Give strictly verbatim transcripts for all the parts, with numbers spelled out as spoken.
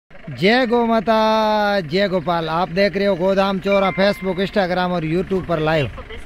जय गौ माता, जय गोपाल। आप देख रहे हो गोधाम चौरा फेसबुक, इंस्टाग्राम और यूट्यूब पर लाइव।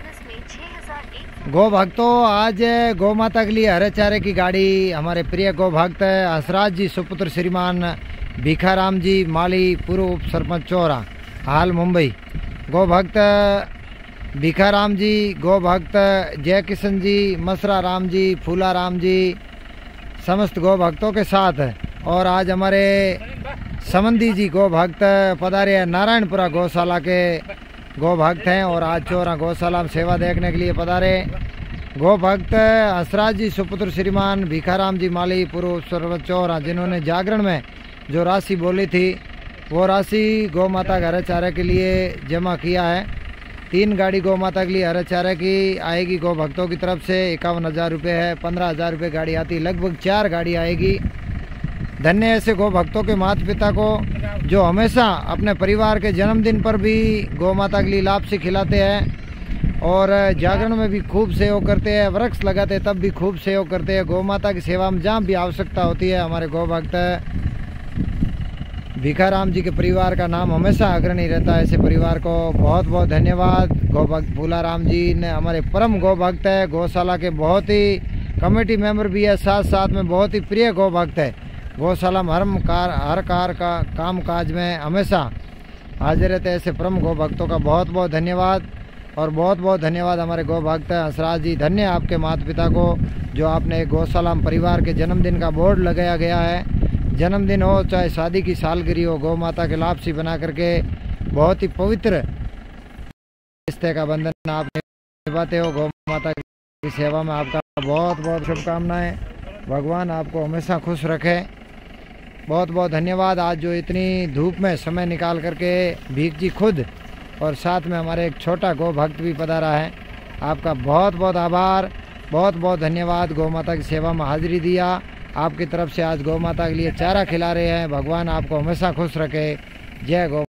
गौ भक्तों, आज गौ माता के लिए हरे चारे की गाड़ी हमारे प्रिय गौ भक्त हंसराज जी सुपुत्र श्रीमान भिखाराम जी माली, पूर्व उप सरपंच चौरा, हाल मुंबई। गौ भक्त भिखाराम जी, गौ भक्त जय किशन जी, मसरा राम जी, फूला राम जी, समस्त गौ भक्तों के साथ। और आज हमारे समंदी जी गौ भक्त पधारे हैं, नारायणपुरा गौशाला के गौ भक्त हैं और आज चौरा गौशाला में सेवा देखने के लिए पधारे। गौ भक्त हंसराज जी सुपुत्र श्रीमान भिखाराम जी माली, पूर्व सरपंच चौरा, जिन्होंने जागरण में जो राशि बोली थी वो राशि गौ माता के हरे चारे के लिए जमा किया है। तीन गाड़ी गौ माता के लिए हरे चारे की आएगी गौ भक्तों की तरफ से। इक्यावन हज़ार रुपये है, पंद्रह हज़ार रुपये गाड़ी आती, लगभग चार गाड़ी आएगी। धन्य ऐसे गौ भक्तों के माता पिता को जो हमेशा अपने परिवार के जन्मदिन पर भी गौ माता के लिए लापसी खिलाते हैं और जागरण में भी खूब सहयोग करते हैं, वृक्ष लगाते तब भी खूब सहयोग करते हैं। गौ माता की सेवा में जहाँ भी आवश्यकता होती है हमारे गौ भक्त भिखाराम जी के परिवार का नाम हमेशा अग्रणी रहता है। ऐसे परिवार को बहुत बहुत धन्यवाद। गौ भक्त फूला राम जी ने हमारे परम गौ भक्त है, गौशाला के बहुत ही कमेटी मेंबर भी है, साथ साथ में बहुत ही प्रिय गौ भक्त है। गौशाला में हर कार हर कार का काम काज में हमेशा हाजिर रहते हैं। ऐसे परम गौ भक्तों का बहुत बहुत धन्यवाद। और बहुत बहुत धन्यवाद हमारे गौ भक्त हंसराज जी। धन्य आपके माता पिता को जो आपने एक गौशाला में परिवार के जन्मदिन का बोर्ड लगाया गया है। जन्मदिन हो चाहे शादी की सालगिरह हो, गौ माता के लापसी बना करके बहुत ही पवित्र रिश्ते का बंधन आप निभाते हो। गौ माता की सेवा में आपका बहुत बहुत शुभकामनाएं। भगवान आपको हमेशा खुश रखे। बहुत बहुत धन्यवाद। आज जो इतनी धूप में समय निकाल करके भीख जी खुद और साथ में हमारे एक छोटा गौ भक्त भी पधारा है, आपका बहुत बहुत आभार, बहुत बहुत धन्यवाद। गौ माता की सेवा में हाजिरी दिया, आपकी तरफ से आज गौ माता के लिए चारा खिला रहे हैं। भगवान आपको हमेशा खुश रखे। जय गौ।